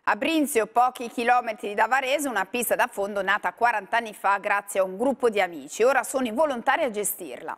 A Brinzio, pochi chilometri da Varese, una pista da fondo nata 40 anni fa grazie a un gruppo di amici. Ora sono i volontari a gestirla.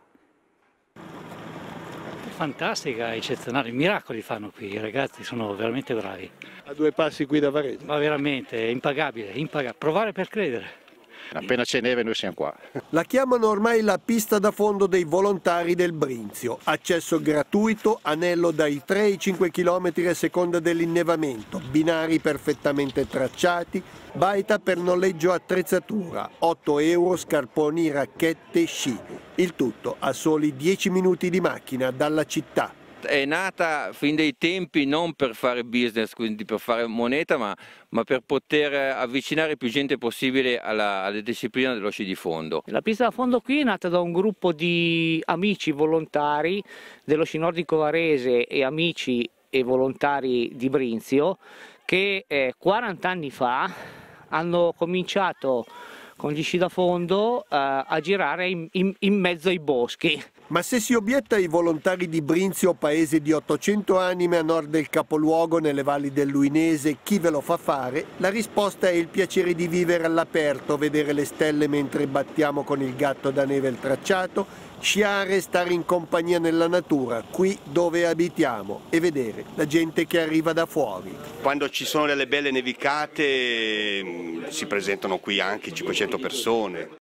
Fantastica, eccezionale, miracoli fanno qui, i ragazzi sono veramente bravi. A due passi qui da Varese. Ma veramente è impagabile, provare per credere. Appena c'è neve noi siamo qua. La chiamano ormai la pista da fondo dei volontari del Brinzio. Accesso gratuito, anello dai 3 ai 5 km a seconda dell'innevamento, binari perfettamente tracciati, baita per noleggio attrezzatura, 8 euro scarponi, racchette, sci. Il tutto a soli 10 minuti di macchina dalla città. È nata fin dai tempi non per fare business, quindi per fare moneta, ma per poter avvicinare più gente possibile alla disciplina dello sci di fondo. La pista da fondo qui è nata da un gruppo di amici volontari dello sci nordico varese e amici e volontari di Brinzio che 40 anni fa hanno cominciato con gli sci da fondo a girare in mezzo ai boschi. Ma se si obietta ai volontari di Brinzio, paese di 800 anime a nord del capoluogo nelle valli del Luinese, chi ve lo fa fare? La risposta è il piacere di vivere all'aperto, vedere le stelle mentre battiamo con il gatto da neve il tracciato, sciare e stare in compagnia nella natura, qui dove abitiamo, e vedere la gente che arriva da fuori. Quando ci sono delle belle nevicate si presentano qui anche 500 persone.